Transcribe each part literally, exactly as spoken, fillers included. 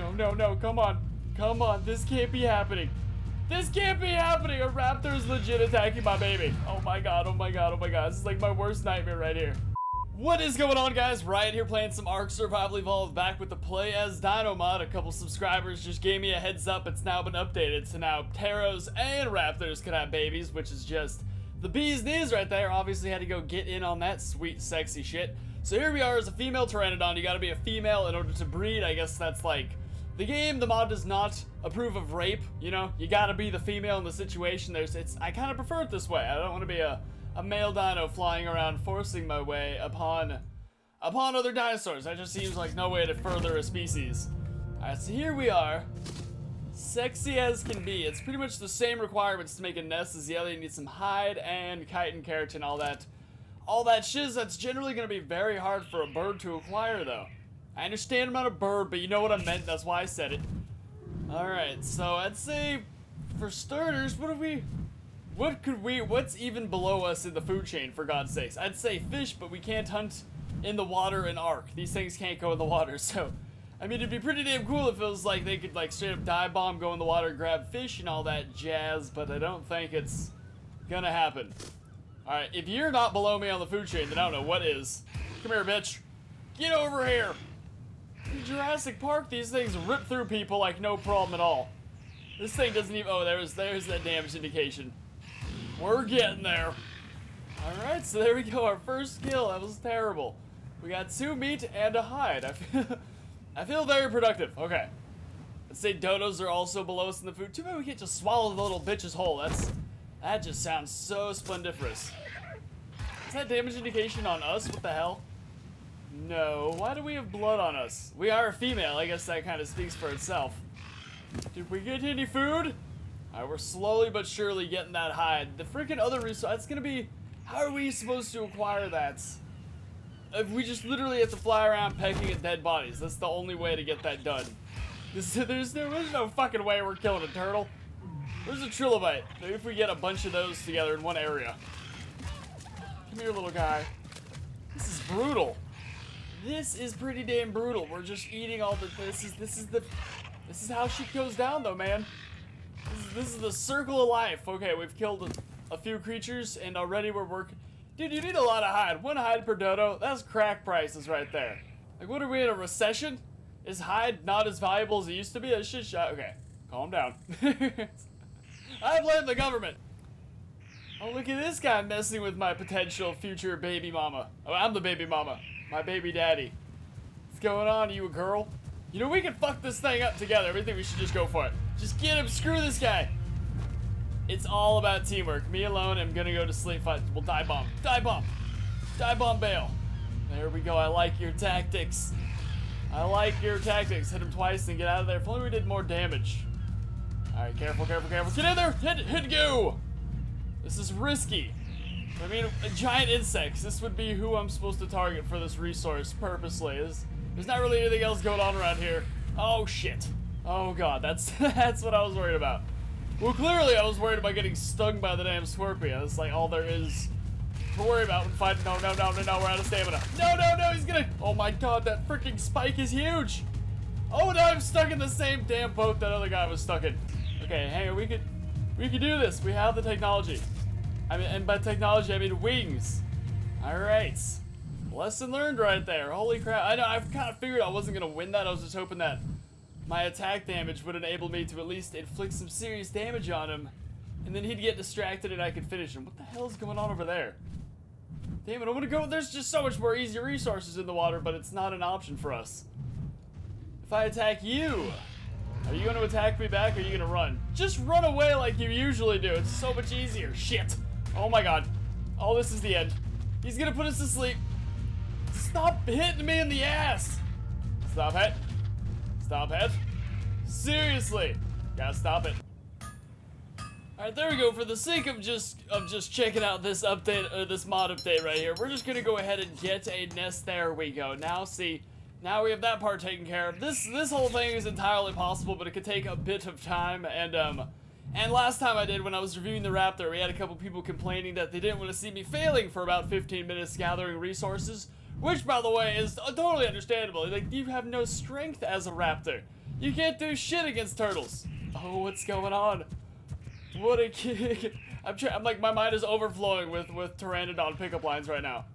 no, no, no, come on. Come on, this can't be happening. This can't be happening! A raptor is legit attacking my baby. Oh my god, oh my god, oh my god. This is like my worst nightmare right here. What is going on, guys? Riot here playing some Ark Survival Evolved, back with the Play as Dino mod. A couple subscribers just gave me a heads up. It's now been updated, so now Pteros and Raptors can have babies, which is just the bee's knees right there. Obviously had to go get in on that sweet, sexy shit. So here we are as a female Pteranodon. You gotta be a female in order to breed. I guess that's like... The game, the mod does not approve of rape, you know? You gotta be the female in the situation. There's, it's, I kinda prefer it this way. I don't want to be a, a male dino flying around forcing my way upon, upon other dinosaurs. That just seems like no way to further a species. Alright, so here we are. Sexy as can be. It's pretty much the same requirements to make a nest as the other. You need some hide and chitin, keratin, all that. All that shiz, that's generally gonna be very hard for a bird to acquire, though. I understand I'm not a bird, but you know what I meant, that's why I said it. Alright, so I'd say, for starters, what do we... What could we... What's even below us in the food chain, for God's sakes? I'd say fish, but we can't hunt in the water in Ark. These things can't go in the water, so... I mean, it'd be pretty damn cool if it was like they could, like, straight up dive bomb, go in the water, grab fish and all that jazz, but I don't think it's gonna happen. Alright, if you're not below me on the food chain, then I don't know what is. Come here, bitch. Get over here! In Jurassic Park, these things rip through people like no problem at all. This thing doesn't even... Oh, there's, there's that damage indication. We're getting there. Alright, so there we go. Our first kill. That was terrible. We got two meat and a hide. I feel, I feel very productive. Okay. Let's say dodos are also below us in the food. Too bad we can't just swallow the little bitch's whole. That's... That just sounds so splendiferous. Is that damage indication on us? What the hell? No. Why do we have blood on us? We are a female. I guess that kind of speaks for itself. Did we get any food? Alright, we're slowly but surely getting that hide. The freaking other resource, that's gonna be... How are we supposed to acquire that? If we just literally have to fly around pecking at dead bodies. That's the only way to get that done. This, there's, no, there's no fucking way we're killing a turtle. Where's a trilobite? Maybe if we get a bunch of those together in one area. Come here, little guy. This is brutal. This is pretty damn brutal. We're just eating all the. This is this is the. This is how shit goes down, though, man. This is, this is the circle of life. Okay, we've killed a, a few creatures, and already we're working. Dude, you need a lot of hide. One hide per dodo. That's crack prices right there. Like, what are we in a recession? Is hide not as valuable as it used to be? That shit shot. Okay, calm down. I blame the government. Oh, look at this guy messing with my potential future baby mama. Oh, I'm the baby mama. My baby daddy. What's going on, you a girl? You know, we can fuck this thing up together. I think we should just go for it. Just get him. Screw this guy. It's all about teamwork. Me alone, I'm gonna go to sleep. Fight. We'll dive bomb. Dive bomb. Dive bomb bail. There we go. I like your tactics. I like your tactics. Hit him twice and get out of there. If only we did more damage. Alright, careful, careful, careful. Get in there. Hit, hit, go. This is risky. I mean, giant insects. This would be who I'm supposed to target for this resource purposely. There's, there's not really anything else going on around here. Oh, shit. Oh, God. That's that's what I was worried about. Well, clearly I was worried about getting stung by the damn scorpion. That's like all there is to worry about when fighting. No, no, no, no, no. We're out of stamina. No, no, no. He's gonna... Oh, my God. That freaking spike is huge. Oh, now I'm stuck in the same damn boat that other guy was stuck in. Okay, hang on. We could, we could do this. We have the technology. I mean, and by technology, I mean wings. Alright. Lesson learned right there. Holy crap. I know, I've kind of figured I wasn't going to win that. I was just hoping that my attack damage would enable me to at least inflict some serious damage on him. And then he'd get distracted and I could finish him. What the hell is going on over there? Damn it, I'm going to go... There's just so much more easy resources in the water, but it's not an option for us. If I attack you... Are you going to attack me back or are you going to run? Just run away like you usually do. It's so much easier. Shit. Oh my God. Oh, this is the end. He's going to put us to sleep. Stop hitting me in the ass. Stop it. Stop it. Seriously. Gotta stop it. Alright, there we go. For the sake of just of just checking out this update, or this mod update right here, we're just going to go ahead and get a nest. There we go. Now, see... Now we have that part taken care of. This this whole thing is entirely possible, but it could take a bit of time. And um, and last time I did, when I was reviewing the Raptor, we had a couple people complaining that they didn't want to see me failing for about fifteen minutes gathering resources. Which, by the way, is totally understandable. Like, you have no strength as a raptor. You can't do shit against turtles. Oh, what's going on? What a kid. I'm, I'm like, my mind is overflowing with, with Pteranodon pickup lines right now.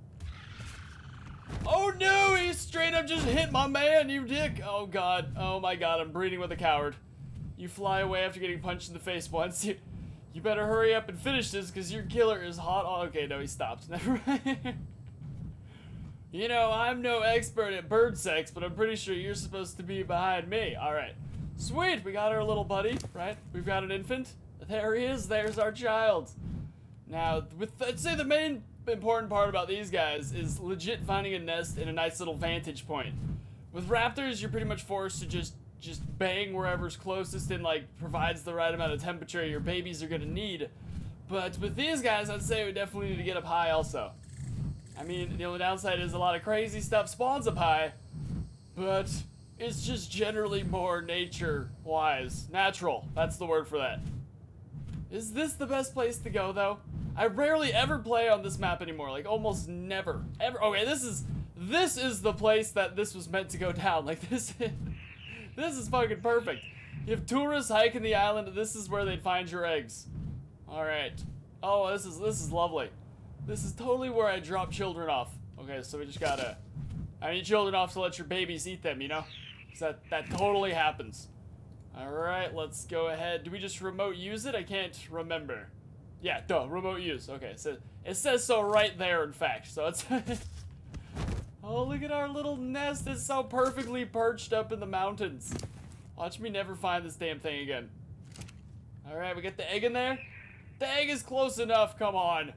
Oh no, he straight up just hit my man, you dick. Oh god, oh my god, I'm breeding with a coward. You fly away after getting punched in the face once. You, you better hurry up and finish this because your killer is hot. Oh, okay, no, he stopped. Never mind. You know, I'm no expert at bird sex, but I'm pretty sure you're supposed to be behind me. Alright. Sweet, we got our little buddy, right? We've got an infant. There he is, there's our child. Now, with I'd say the main important part about these guys is legit finding a nest in a nice little vantage point. With raptors, you're pretty much forced to just just bang wherever's closest and like provides the right amount of temperature your babies are gonna need. But with these guys, I'd say we definitely need to get up high also. I mean, the only downside is a lot of crazy stuff spawns up high, but it's just generally more nature-wise. Natural, that's the word for that. Is this the best place to go though? I rarely ever play on this map anymore, like almost never, ever. Okay, this is, this is the place that this was meant to go down. Like this, this is fucking perfect. If tourists hiking the island, this is where they'd find your eggs. All right. Oh, this is, this is lovely. This is totally where I drop children off. Okay, so we just gotta, I need children off to let your babies eat them, you know? 'Cause that, that totally happens. All right, let's go ahead. Do we just remote use it? I can't remember. Yeah, duh, remote use. Okay, so it says so right there, in fact. So it's... Oh, look at our little nest. It's so perfectly perched up in the mountains. Watch me never find this damn thing again. All right, we got the egg in there. The egg is close enough, come on.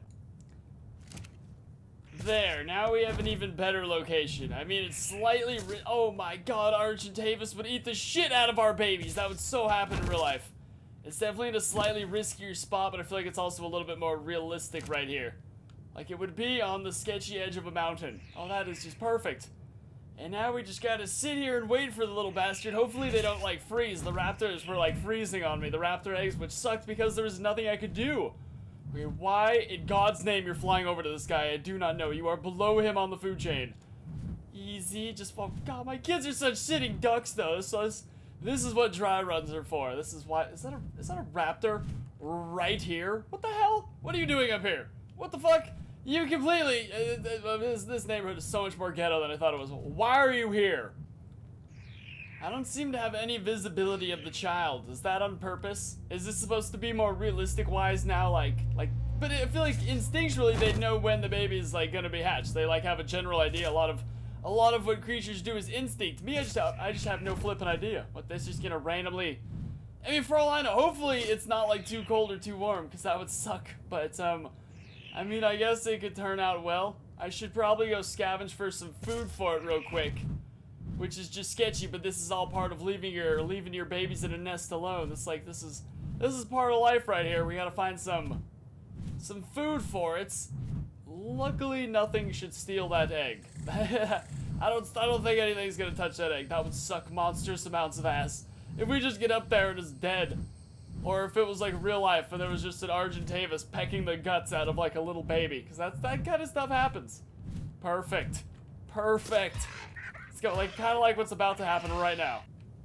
There, now we have an even better location. I mean, it's slightly... Ri oh my god, Argentavis would eat the shit out of our babies. That would so happen in real life. It's definitely in a slightly riskier spot, but I feel like it's also a little bit more realistic right here. Like it would be on the sketchy edge of a mountain. Oh, that is just perfect. And now we just gotta sit here and wait for the little bastard. Hopefully they don't, like, freeze. The raptors were, like, freezing on me. The raptor eggs, which sucked because there was nothing I could do. Okay, why in God's name you're flying over to this guy? I do not know. You are below him on the food chain. Easy, just fall. God, my kids are such sitting ducks, though. So this, this is what dry runs are for. This is why. Is that a is that a raptor right here? What the hell? What are you doing up here? What the fuck? You completely. Uh, uh, this this neighborhood is so much more ghetto than I thought it was. Why are you here? I don't seem to have any visibility of the child. Is that on purpose? Is this supposed to be more realistic-wise now? Like, like, but I feel like instinctually they'd know when the baby is like gonna be hatched. They like have a general idea. A lot of, a lot of what creatures do is instinct. Me, I just, have, I just have no flippin' idea. What this just gonna randomly? I mean, for all I know, hopefully it's not like too cold or too warm, because that would suck. But um, I mean, I guess it could turn out well. I should probably go scavenge for some food for it real quick. Which is just sketchy, but this is all part of leaving your leaving your babies in a nest alone. It's like this is this is part of life right here. We gotta find some some food for it. Luckily, nothing should steal that egg. I don't I don't think anything's gonna touch that egg. That would suck monstrous amounts of ass. If we just get up there and it's dead, or if it was like real life and there was just an Argentavis pecking the guts out of like a little baby, because that's that kind of stuff happens. Perfect, perfect. Go, like, kind of like what's about to happen right now.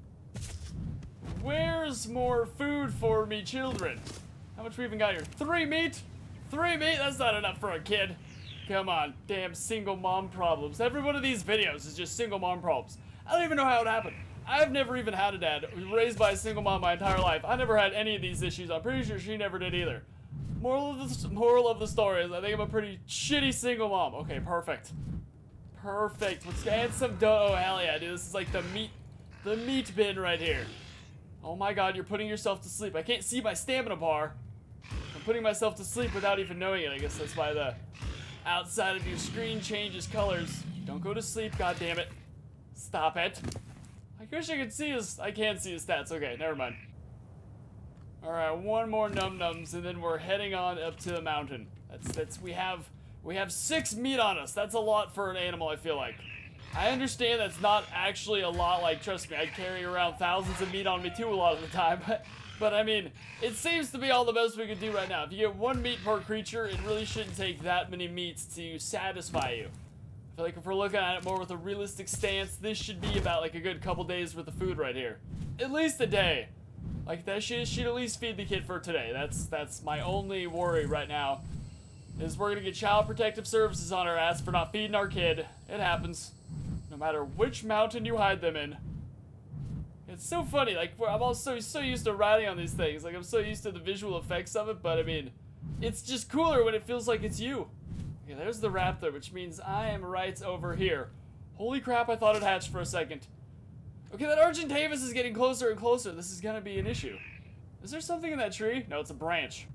Where's more food for me children? How much we even got here? Three meat? Three meat? That's not enough for a kid. Come on, damn single mom problems. Every one of these videos is just single mom problems. I don't even know how it happened. I've never even had a dad. I was raised by a single mom my entire life. I never had any of these issues. I'm pretty sure she never did either. Moral of the, moral of the story is I think I'm a pretty shitty single mom. Okay, perfect. Perfect. Let's add some dough. Oh, hell yeah, dude. This is like the meat, the meat bin right here. Oh my god, you're putting yourself to sleep. I can't see my stamina bar. I'm putting myself to sleep without even knowing it. I guess that's why the outside of your screen changes colors. Don't go to sleep, god damn it. Stop it. I wish I could see his, I can't see his stats. Okay, never mind. Alright, one more num-nums and then we're heading on up to the mountain. That's, that's, we have... We have six meat on us. That's a lot for an animal, I feel like. I understand that's not actually a lot. Like, trust me, I carry around thousands of meat on me too a lot of the time. But, but I mean, it seems to be all the best we could do right now. If you get one meat per creature, it really shouldn't take that many meats to satisfy you. feel like if we're looking at it more with a realistic stance, this should be about like a good couple days worth of food right here. At least a day. Like that should, should at least feed the kid for today. That's that's my only worry right now. Is we're gonna get Child Protective Services on our ass for not feeding our kid. It happens. No matter which mountain you hide them in. It's so funny, like, I'm also so used to riding on these things. Like, I'm so used to the visual effects of it, but I mean, it's just cooler when it feels like it's you. Okay, there's the raptor, which means I am right over here. Holy crap, I thought it hatched for a second. Okay, that Argentavis is getting closer and closer. This is gonna be an issue. Is there something in that tree? No, it's a branch.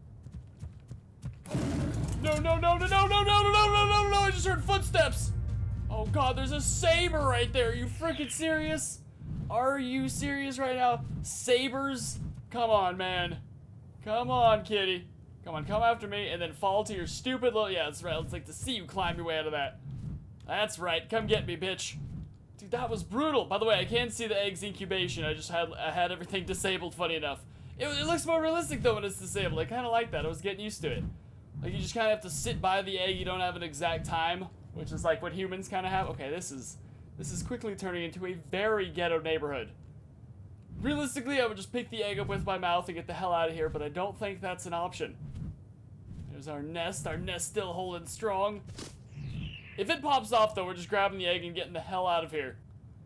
No, no, no, no, no, no, no, no, no, no, no, no, I just heard footsteps. Oh god, there's a saber right there. Are you freaking serious? Are you serious right now? Sabers? Come on, man. Come on, kitty. Come on, come after me and then fall to your stupid little... Yeah, that's right. Let's like to see you climb your way out of that. That's right. Come get me, bitch. Dude, that was brutal. By the way, I can't see the eggs incubation. I just had I had everything disabled, funny enough. It, it looks more realistic, though, when it's disabled. I kind of like that. I was getting used to it. Like, you just kind of have to sit by the egg. You don't have an exact time, which is like what humans kind of have. Okay, this is... This is quickly turning into a very ghetto neighborhood. Realistically, I would just pick the egg up with my mouth and get the hell out of here, but I don't think that's an option. There's our nest. Our nest still holding strong. If it pops off, though, we're just grabbing the egg and getting the hell out of here.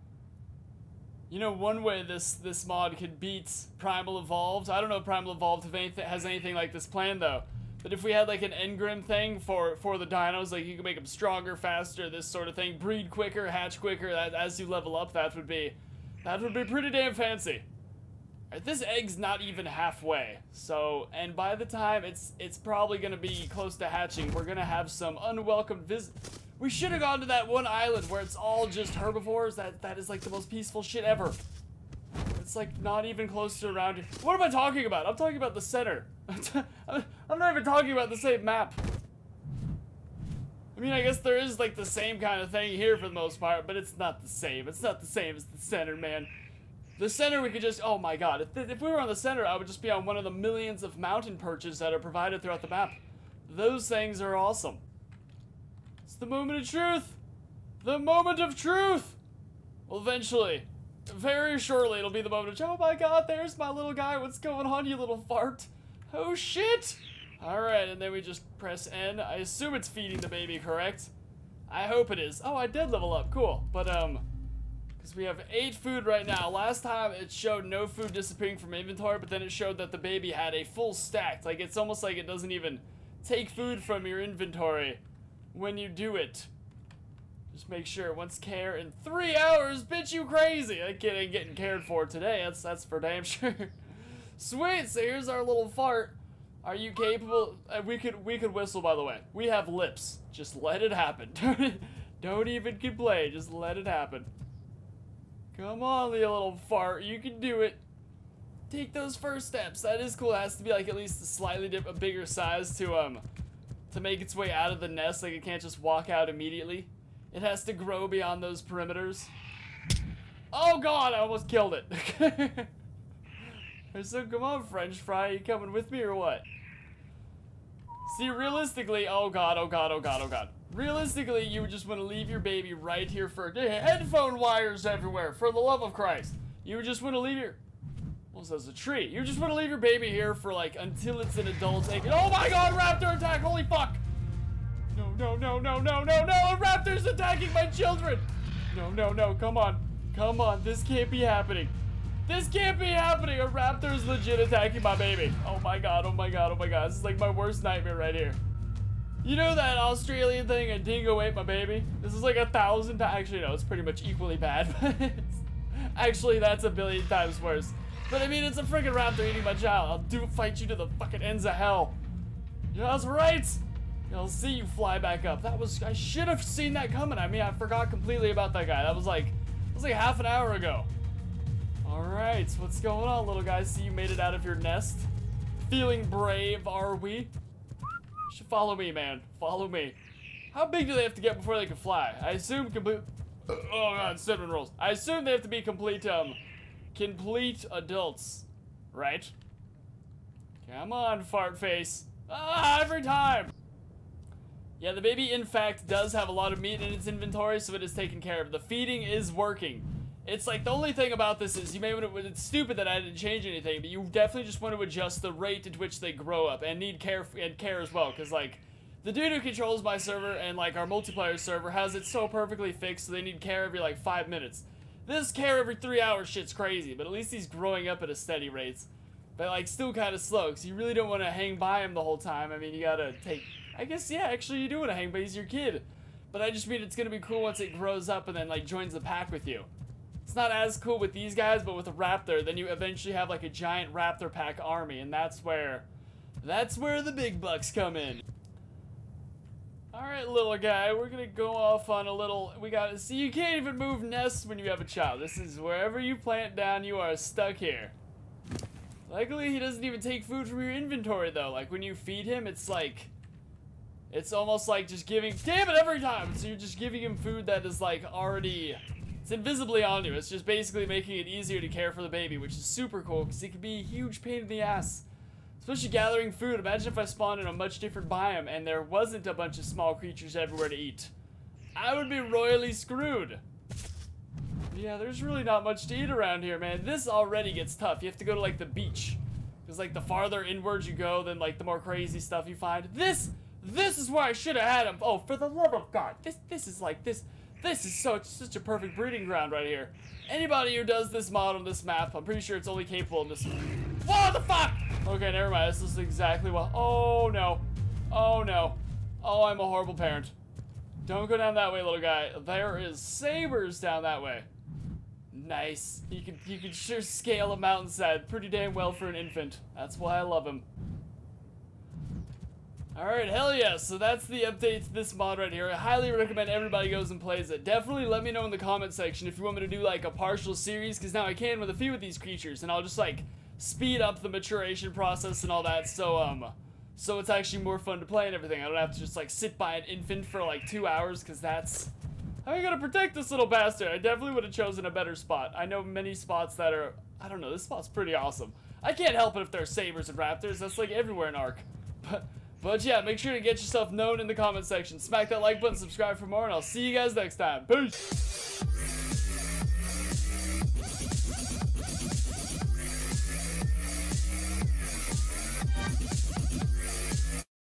You know, one way this this mod could beat Primal Evolved. I don't know if Primal Evolved have anything, has anything like this planned, though. But if we had like an engram thing for for the dinos, like you can make them stronger, faster, this sort of thing, breed quicker, hatch quicker, that as you level up, that would be that would be pretty damn fancy. Right, this egg's not even halfway, so and by the time it's it's probably gonna be close to hatching, we're gonna have some unwelcome visit. We should have gone to that one island where it's all just herbivores. That that is like the most peaceful shit ever. It's like not even close to around here. What am I talking about? I'm talking about the center. I'm not even talking about the same map. I mean, I guess there is like the same kind of thing here for the most part, but it's not the same. It's not the same as the center, man. The center we could just, oh my god, if, if we were on the center, I would just be on one of the millions of mountain perches that are provided throughout the map. Those things are awesome. It's the moment of truth. The moment of truth. Well, eventually, very shortly, it'll be the moment of, oh my god, there's my little guy. What's going on, you little fart? Oh shit! Alright, and then we just press N. I assume it's feeding the baby, correct? I hope it is. Oh, I did level up. Cool. But, um, because we have eight food right now. Last time it showed no food disappearing from inventory, but then it showed that the baby had a full stack. Like, it's almost like it doesn't even take food from your inventory when you do it. Just make sure. Once care in three hours, bitch, you crazy. That kid ain't getting cared for today. That's, that's for damn sure. Sweet, so here's our little fart. Are you capable? Uh, we could we could whistle, by the way. We have lips. Just let it happen. Don't even complain. Just let it happen. Come on, you little fart. You can do it. Take those first steps. That is cool. It has to be like at least a slightly dip, a bigger size to um to make its way out of the nest. Like it can't just walk out immediately. It has to grow beyond those perimeters. Oh god, I almost killed it. So come on, French fry, you coming with me or what? See, realistically, oh god, oh god, oh god, oh god. Realistically, you would just want to leave your baby right here for headphone wires everywhere, for the love of Christ. You would just want to leave your, well, there's a tree. You just want to leave your baby here for like, until it's an adult age. Oh my god, raptor attack, holy fuck. No, no, no, no, no, no, no, a raptor's attacking my children. No, no, no, come on, come on, this can't be happening. This can't be happening! A raptor is legit attacking my baby. Oh my god, oh my god, oh my god. This is like my worst nightmare right here. You know that Australian thing, a dingo ate my baby? This is like a thousand times. Actually, no, it's pretty much equally bad. But actually, that's a billion times worse. But I mean, it's a freaking raptor eating my child. I'll do fight you to the fucking ends of hell. Yeah, that's right! I'll see you fly back up. That was, I should have seen that coming. I mean, I forgot completely about that guy. That was like, that was like half an hour ago. Alright, what's going on, little guy? See, you made it out of your nest. Feeling brave, are we? You should follow me, man. Follow me. How big do they have to get before they can fly? I assume complete... Oh, God, cinnamon rolls. I assume they have to be complete, um... complete adults. Right? Come on, fart face. Ah, every time! Yeah, the baby, in fact, does have a lot of meat in its inventory, so it is taken care of. The feeding is working. It's like, the only thing about this is, you may want to, it's stupid that I didn't change anything, but you definitely just want to adjust the rate at which they grow up, and need care, and care as well, because, like, the dude who controls my server, and, like, our multiplayer server, has it so perfectly fixed, so they need care every, like, five minutes. This care every three hours shit's crazy, but at least he's growing up at a steady rate. But, like, still kind of slow, because you really don't want to hang by him the whole time. I mean, you gotta take... I guess, yeah, actually you do want to hang by, he's your kid. But I just mean it's gonna be cool once it grows up and then, like, joins the pack with you. It's not as cool with these guys, but with a raptor, then you eventually have, like, a giant raptor pack army, and that's where... That's where the big bucks come in. Alright, little guy, we're gonna go off on a little... We got... See, you can't even move nests when you have a child. This is wherever you plant down, you are stuck here. Luckily, he doesn't even take food from your inventory, though. Like, when you feed him, it's like... It's almost like just giving... Damn it, every time! So you're just giving him food that is, like, already... It's invisibly on you. It's just basically making it easier to care for the baby, which is super cool, because it can be a huge pain in the ass. Especially gathering food. Imagine if I spawned in a much different biome, and there wasn't a bunch of small creatures everywhere to eat. I would be royally screwed. Yeah, there's really not much to eat around here, man. This already gets tough. You have to go to, like, the beach. Because, like, the farther inwards you go, then, like, the more crazy stuff you find. This... This is where I should have had him. Oh, for the love of God. This this is like this. This is so such a perfect breeding ground right here. Anybody who does this mod on this map, I'm pretty sure it's only capable in this. What the fuck? Okay, never mind. This is exactly what. Oh no. Oh no. Oh, I'm a horrible parent. Don't go down that way, little guy. There is sabers down that way. Nice. You can you can sure scale a mountainside pretty damn well for an infant. That's why I love him. Alright, hell yeah, so that's the update to this mod right here. I highly recommend everybody goes and plays it. Definitely let me know in the comment section if you want me to do like a partial series, because now I can with a few of these creatures, and I'll just like speed up the maturation process and all that, so um, so it's actually more fun to play and everything. I don't have to just like sit by an infant for like two hours, because that's... How are you gonna protect this little bastard? I definitely would have chosen a better spot. I know many spots that are... I don't know, this spot's pretty awesome. I can't help it if there's sabers and raptors, that's like everywhere in Ark. But... But yeah, make sure to get yourself known in the comment section. Smack that like button, subscribe for more, and I'll see you guys next time. Peace!